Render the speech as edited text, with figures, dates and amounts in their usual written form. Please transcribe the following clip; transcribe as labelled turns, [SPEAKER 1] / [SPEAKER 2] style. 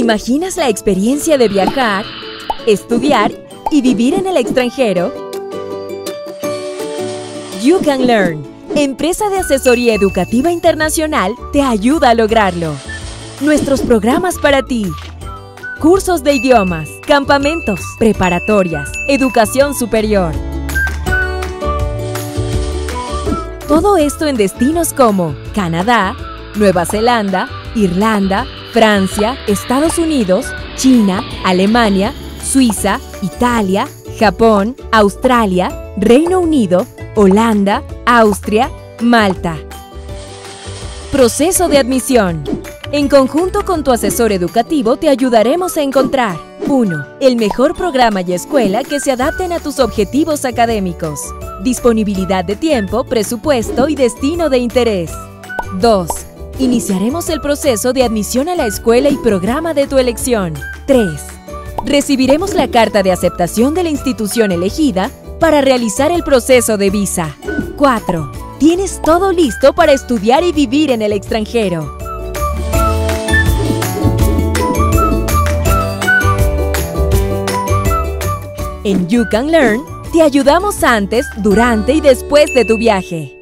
[SPEAKER 1] imaginas la experiencia de viajar, estudiar y vivir en el extranjero? You Can Learn, empresa de asesoría educativa internacional, te ayuda a lograrlo. Nuestros programas para ti: cursos de idiomas, campamentos, preparatorias, educación superior. Todo esto en destinos como Canadá, Nueva Zelanda, Irlanda, Francia, Estados Unidos, China, Alemania, Suiza, Italia, Japón, Australia, Reino Unido, Holanda, Austria, Malta. Proceso de admisión. En conjunto con tu asesor educativo te ayudaremos a encontrar 1. El mejor programa y escuela que se adapten a tus objetivos académicos. Disponibilidad de tiempo, presupuesto y destino de interés. 2. Iniciaremos el proceso de admisión a la escuela y programa de tu elección. 3. Recibiremos la carta de aceptación de la institución elegida para realizar el proceso de visa. 4. Tienes todo listo para estudiar y vivir en el extranjero. En You Can Learn, te ayudamos antes, durante y después de tu viaje.